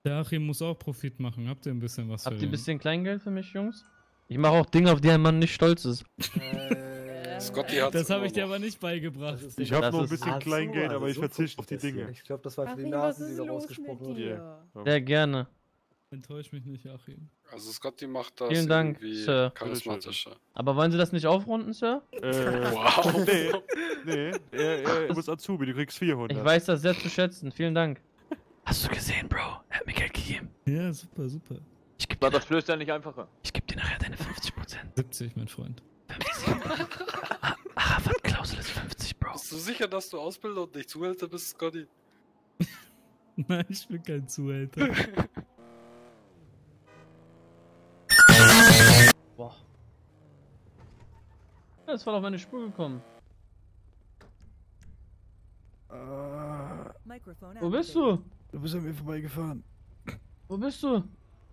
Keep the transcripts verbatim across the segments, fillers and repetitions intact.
Der Achim muss auch Profit machen. Habt ihr ein bisschen was Habt für ihr ein den? bisschen Kleingeld für mich, Jungs? Ich mache auch Dinge, auf die ein Mann nicht stolz ist. Äh, Scotty hat's Das habe immer ich dir noch. aber nicht beigebracht. das ist Ich nicht- habe Das noch ein ist- bisschen Ach so, Kleingeld, also aber ich so verzichte kommt auf die das hier. Dinge. Ich glaube, das war für die Achim, was Nasen, die ist da los rausgesprochen mit wird. dir? Sehr gerne. Enttäusch mich nicht, Achim. Also Scotty macht das Vielen Dank, irgendwie Sir. charismatischer. Aber wollen Sie das nicht aufrunden, Sir? Äh, Wow. nee, nee, er, er, du bist Azubi, du kriegst vierhundert. Ich weiß das sehr zu schätzen. Vielen Dank. Hast du gesehen, Bro? Er hat mir Geld gegeben. Ja, super, super. Ich geb War dir, das Flöß ja nicht einfacher? ich geb dir nachher deine fünfzig Prozent. siebzig, mein Freund. Rabattklausel ist fünfzig, Bro. Bist du sicher, dass du Ausbilder und nicht Zuhälter bist, Scotty? Nein, ich bin kein Zuhälter. Boah. Ja, ist voll auf meine Spur gekommen. Wo bist du? Du bist an mir vorbeigefahren. Wo bist du?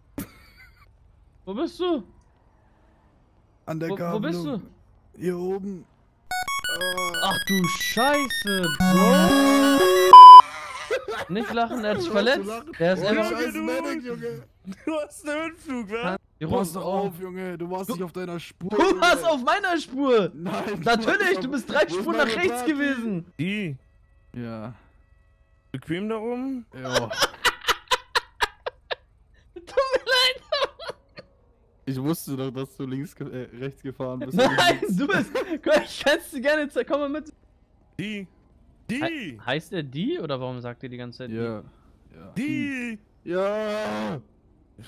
Wo bist du? An der Wo, wo Gabelung. bist du? Hier oben. Ach du Scheiße, Bro. Nicht lachen, er hat sich verletzt. Der ist Oh, einfach... scheiß Medic, Junge. Du hast einen Höhenflug, wa? Pass doch auf, Junge. Du warst nicht auf deiner Spur. Du Junge. warst auf meiner Spur! Nein. Natürlich, du bist drei Wo ist Spuren nach meine rechts Party? gewesen! Die, Ja. bequem da oben? Ja. Tut mir leid! Ich wusste doch, dass du links, ge äh, rechts gefahren bist. Nein, du bist... Guck, ich kann's dir gerne zeigen, komm mal mit. Die, die, He heißt er die oder warum sagt ihr die ganze Zeit Ja. Ja. die. Ja. die?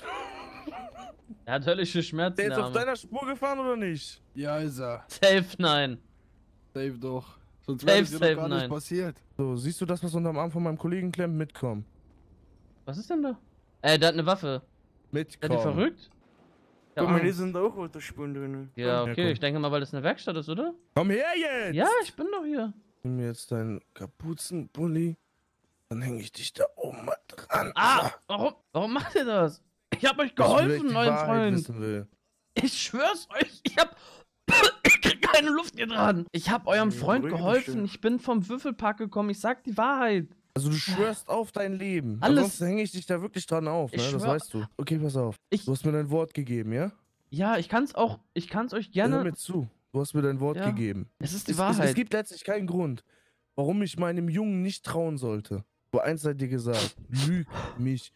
Er hat höllische Schmerzen, Der ist der auf Arme. deiner Spur gefahren oder nicht? Ja, ist er. Safe nein. Safe doch. Sonst Safe, wäre es dir safe, doch gar nein. nicht passiert. So, siehst du das, was unterm Arm von meinem Kollegen klemmt? Mitkommen. Was ist denn da? Äh, der hat eine Waffe. Ist Mitkommen. die verrückt? Ja, Guck mal, Angst. die sind auch unter Spuren drin. Ja, Ja, okay, komm. ich denke mal, weil das eine Werkstatt ist, oder? Komm her jetzt! Ja, ich bin doch hier. Nimm mir jetzt deinen Kapuzenpulli, dann hänge ich dich da oben mal dran. Ah, warum, warum macht ihr das? Ich hab euch Dass du geholfen, echt die mein Wahrheit Freund. wissen will. Ich schwör's euch, ich hab... ich krieg keine Luft hier dran. Ich hab eurem Ja, Freund beruhig dich geholfen. schön. Ich bin vom Würfelpark gekommen. Ich sag die Wahrheit. Also du schwörst auf dein Leben. Alles. Ansonsten hänge ich dich da wirklich dran auf, ne? Ich Das schwör- weißt du. Okay, pass auf. Ich- Du hast mir dein Wort gegeben, ja? Ja, ich kann's auch... Ich kann's euch Hör gerne... mir zu. Du hast mir dein Wort Ja. gegeben. Es ist die Es, es, Wahrheit. es gibt letztlich keinen Grund, warum ich meinem Jungen nicht trauen sollte. Aber eins sei dir gesagt, lüg mich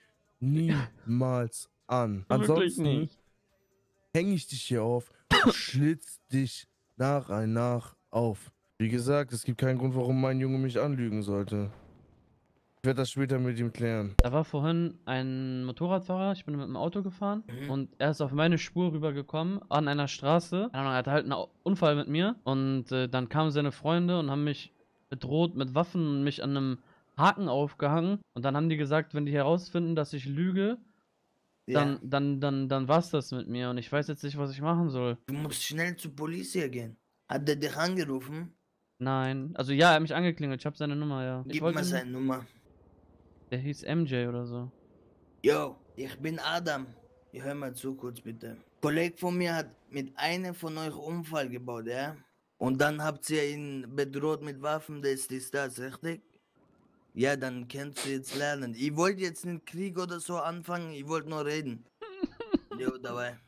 niemals an. Wirklich Ansonsten nicht. hänge ich dich hier auf und schlitz dich nach ein nach auf. Wie gesagt, es gibt keinen Grund, warum mein Junge mich anlügen sollte. Ich werde das später mit ihm klären. Da war vorhin ein Motorradfahrer, ich bin mit dem Auto gefahren und er ist auf meine Spur rübergekommen an einer Straße. Keine Ahnung, er hatte halt einen Au- Unfall mit mir und äh, dann kamen seine Freunde und haben mich bedroht mit Waffen und mich an einem Haken aufgehangen und dann haben die gesagt, wenn die herausfinden, dass ich lüge, dann, dann, dann, dann war's das mit mir und ich weiß jetzt nicht, was ich machen soll. Du musst schnell zur Polizei gehen. Hat der dich angerufen? Nein, also ja, er hat mich angeklingelt, ich habe seine Nummer, ja. Ich Gib wollte mal ihn- seine Nummer. Der hieß M J oder so. Yo, ich bin Adam. Ich hör mal zu kurz bitte. Ein Kollege von mir hat mit einem von euch Unfall gebaut, ja? Und dann habt ihr ihn bedroht mit Waffen, das ist das, richtig? Ja, dann kannst du jetzt lernen. Ich wollte jetzt einen Krieg oder so anfangen, ich wollte nur reden. Jo, dabei.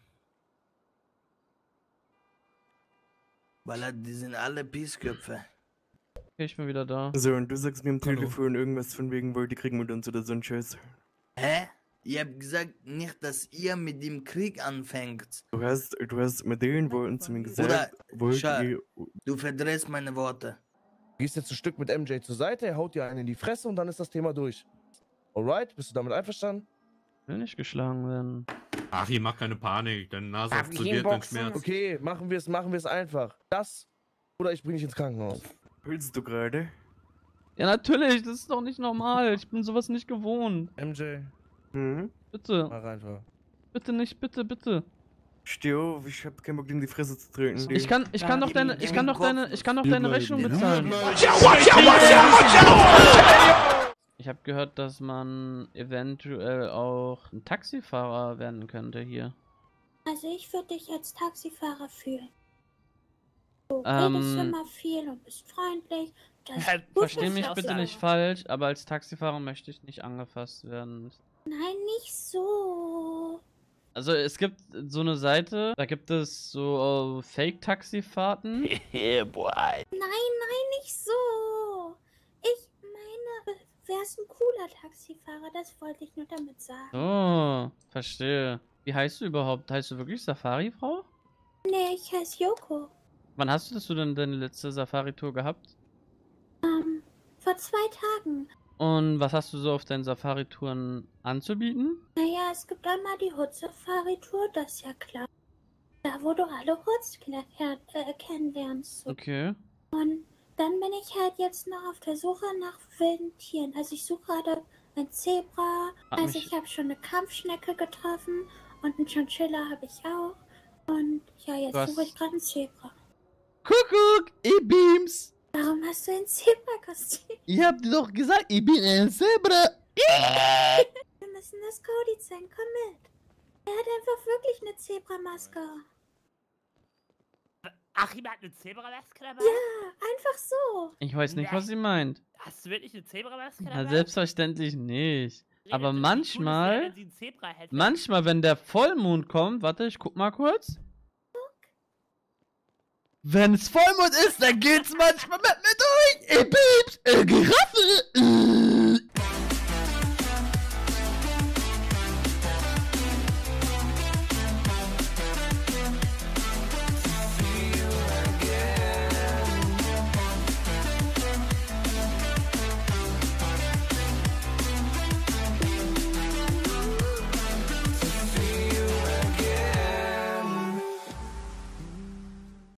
Weil die sind alle Pissköpfe. Okay, ich bin wieder da. So, und du sagst mir am Hallo. Telefon irgendwas von wegen, wollt ihr Krieg mit uns oder so ein Scheiß. Hä? Ich hab gesagt, nicht, dass ihr mit dem Krieg anfängt. Du hast, du hast mit den Worten zu mir Oder, gesagt, wollt schau, ihr... du verdrehst meine Worte. Du gehst jetzt ein Stück mit M J zur Seite, er haut dir einen in die Fresse und dann ist das Thema durch. Alright? Bist du damit einverstanden? Ich will nicht geschlagen werden. Achim, mach keine Panik, deine Nase Darf ich explodiert ihn den boxen? Schmerz. Okay, machen wir es, machen wir es einfach. Das oder ich bringe dich ins Krankenhaus. Willst du gerade? Ja, natürlich, das ist doch nicht normal. Ich bin sowas nicht gewohnt. M J, Mhm. Bitte, mach einfach. bitte nicht, bitte, bitte. Steh auf, ich hab keinen Bock, dir in die Fresse zu treten. Ich kann, ich kann doch deine, ich kann doch deine, ich kann doch Hier deine bleiben. Rechnung Hier bezahlen. bleiben. Ich habe gehört, dass man eventuell auch ein Taxifahrer werden könnte hier. Also ich würde dich als Taxifahrer fühlen. Du Ähm, redest immer viel und bist freundlich. Das ist gut Versteh für mich bitte Taxifahrer. nicht falsch, aber als Taxifahrer möchte ich nicht angefasst werden. Nein, nicht so. Also es gibt so eine Seite, da gibt es so äh, Fake-Taxifahrten. Nein, nein, nicht so. Ich meine, wärst ein cooler Taxifahrer, das wollte ich nur damit sagen. Oh, verstehe. Wie heißt du überhaupt? Heißt du wirklich Safari-Frau? Nee, ich heiße Yoko. Wann hast du das du denn deine letzte Safari-Tour gehabt? Ähm, vor zwei Tagen. Und was hast du so auf deinen Safari-Touren anzubieten? Naja, es gibt einmal die Hood-Safari-Tour, das ist ja klar. Da, wo du alle Hoods kenn äh, kennenlernst. So. Okay. Und dann bin ich halt jetzt noch auf der Suche nach wilden Tieren. Also ich suche gerade ein Zebra, Hat also mich- ich habe schon eine Kampfschnecke getroffen und einen Chinchilla habe ich auch. Und ja, jetzt Was? suche ich gerade ein Zebra. Kuckuck, E-Beams! Warum hast du ein Zebra-Kostüm? Ihr habt doch gesagt, ich bin ein Zebra. Wir müssen das Cody zeigen, komm mit. Er hat einfach wirklich eine Zebramaske. Achim hat eine Zebramaske dabei? Ja, einfach so. Ich weiß nicht, was sie meint. Hast du wirklich eine Zebramaske Na, dabei? selbstverständlich nicht. Aber Wie cool es manchmal, wäre, wenn sie ein Zebra hätte. manchmal, wenn der Vollmond kommt, warte, ich guck mal kurz. Wenn es Vollmond ist, dann geht's manchmal mit mir durch.